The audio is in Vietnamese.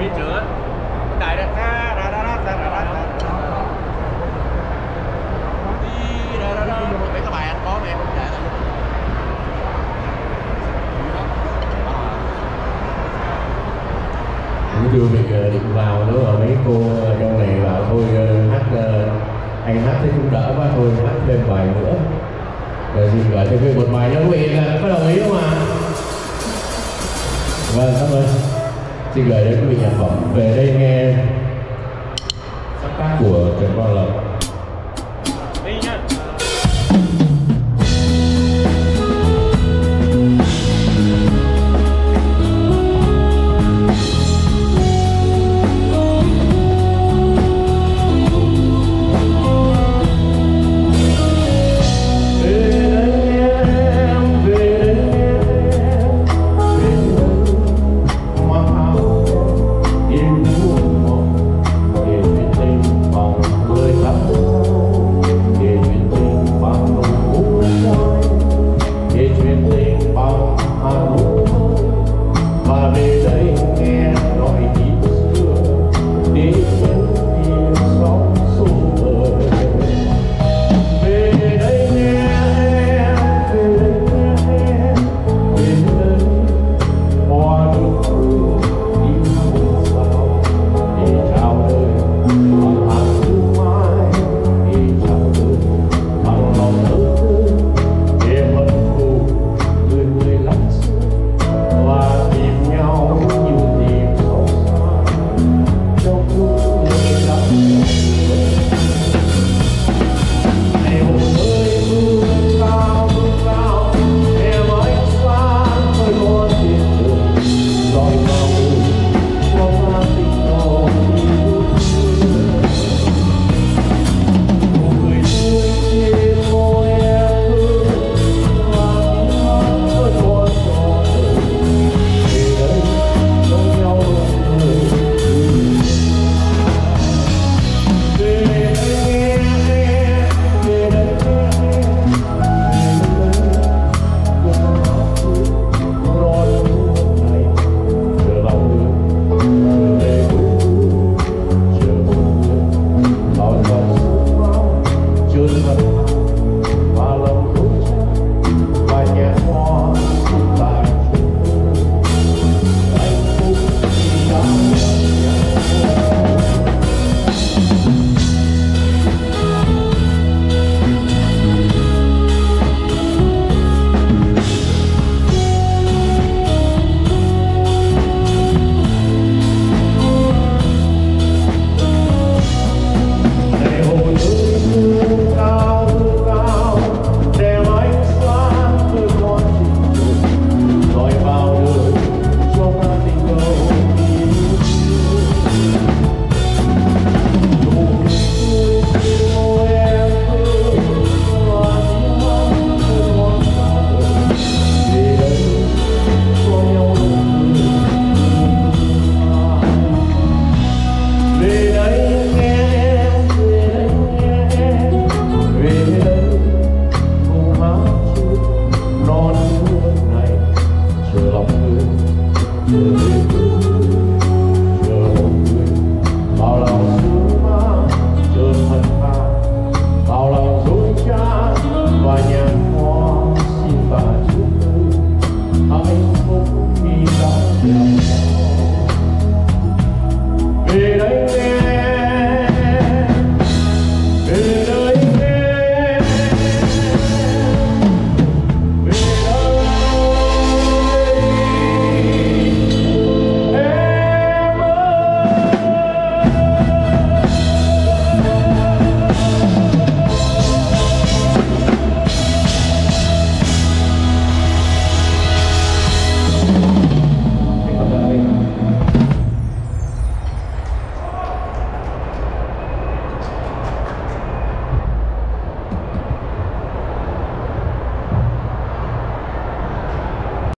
Biết chưa? Đại đó. Mấy các bài anh có mà em không chạy là chưa mình định vào nữa mà mấy cô trong này bảo thôi hát anh hát thấy cũng đỡ quá thôi hát thêm bài nữa rồi xin gửi thêm một bài nữa quý vị có đồng ý không ạ? Vâng, cảm ơn. Xin gửi đến quý vị nhạc phẩm Về Đây Nghe sáng tác của Trần Quang Lộc. đi nha. Hãy subscribe cho kênh Ghiền Mì Gõ để không bỏ lỡ những video hấp dẫn.